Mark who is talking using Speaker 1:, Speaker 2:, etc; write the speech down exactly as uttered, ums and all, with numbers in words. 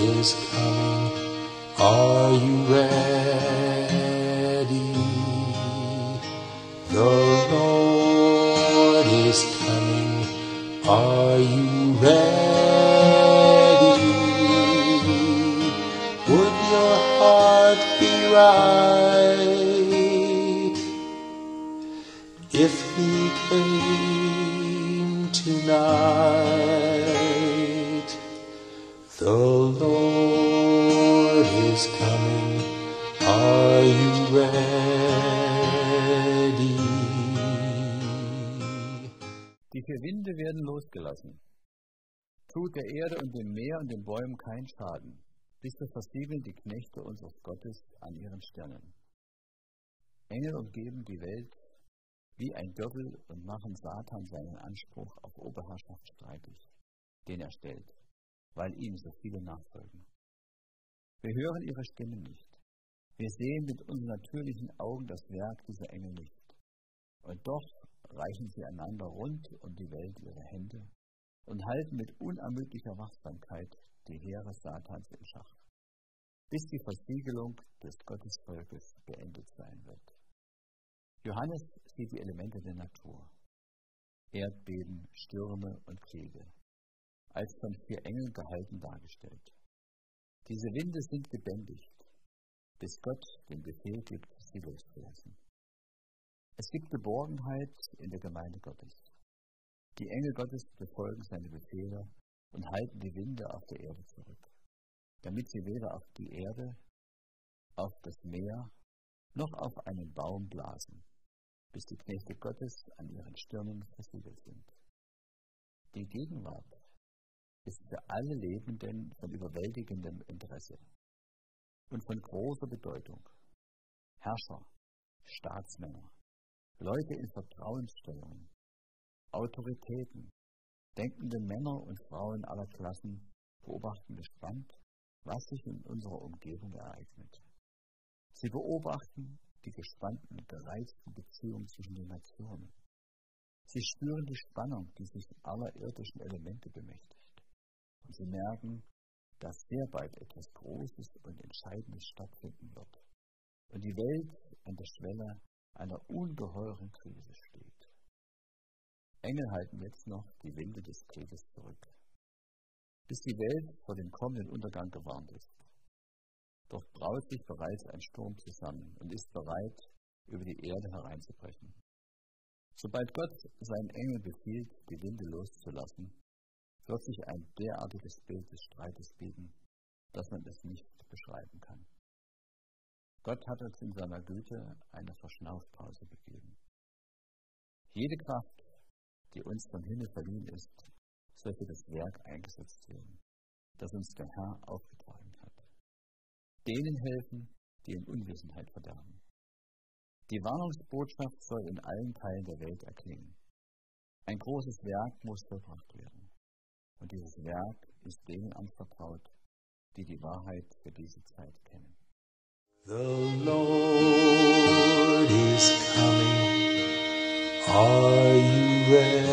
Speaker 1: is coming. Are you ready? The Lord is coming. Are you ready? Would your heart be right if he came tonight? The Lord is coming. Are you ready?
Speaker 2: Die vier Winde werden losgelassen. Tut der Erde und dem Meer und den Bäumen keinen Schaden, bis wir versiegeln die Knechte unseres Gottes an ihren Stirnen. Engel umgeben die Welt wie ein Gürtel und machen Satan seinen Anspruch auf Oberherrschaft streitig, den er stellt, weil ihm so viele nachfolgen. Wir hören ihre Stimmen nicht. Wir sehen mit unseren natürlichen Augen das Werk dieser Engel nicht. Und doch reichen sie einander rund um die Welt ihre Hände und halten mit unermüdlicher Wachsamkeit die Heere Satans in Schach, bis die Versiegelung des Gottesvolkes beendet sein wird. Johannes sieht die Elemente der Natur, Erdbeben, Stürme und Kriege, als von vier Engeln gehalten dargestellt. Diese Winde sind gebändigt, bis Gott den Befehl gibt, sie loszulassen. Es gibt Geborgenheit in der Gemeinde Gottes. Die Engel Gottes befolgen seine Befehle und halten die Winde auf der Erde zurück, damit sie weder auf die Erde, auf das Meer, noch auf einen Baum blasen, bis die Knechte Gottes an ihren Stirnen versiegelt sind. Die Gegenwart ist für alle Lebenden von überwältigendem Interesse und von großer Bedeutung. Herrscher, Staatsmänner, Leute in Vertrauensstellungen, Autoritäten, denkende Männer und Frauen aller Klassen beobachten gespannt, was sich in unserer Umgebung ereignet. Sie beobachten die gespannten, gereizten Beziehungen zwischen den Nationen. Sie spüren die Spannung, die sich aller irdischen Elemente bemächtigt. Und sie merken, dass sehr bald etwas Großes und Entscheidendes stattfinden wird und die Welt an der Schwelle einer ungeheuren Krise steht. Engel halten jetzt noch die Winde des Krieges zurück, bis die Welt vor dem kommenden Untergang gewarnt ist. Doch braut sich bereits ein Sturm zusammen und ist bereit, über die Erde hereinzubrechen. Sobald Gott seinen Engeln befiehlt, die Winde loszulassen, wird sich ein derartiges Bild des Streites bieten, dass man es nicht beschreiben kann. Gott hat uns in seiner Güte eine Verschnaufpause gegeben. Jede Kraft, die uns vom Himmel verliehen ist, soll für das Werk eingesetzt werden, das uns der Herr aufgetragen hat. Denen helfen, die in Unwissenheit verderben. Die Warnungsbotschaft soll in allen Teilen der Welt erklingen. Ein großes Werk muss vollbracht werden. Und dieses Werk ist denen anvertraut, die die Wahrheit für diese Zeit kennen.
Speaker 1: The Lord is coming. Are you ready?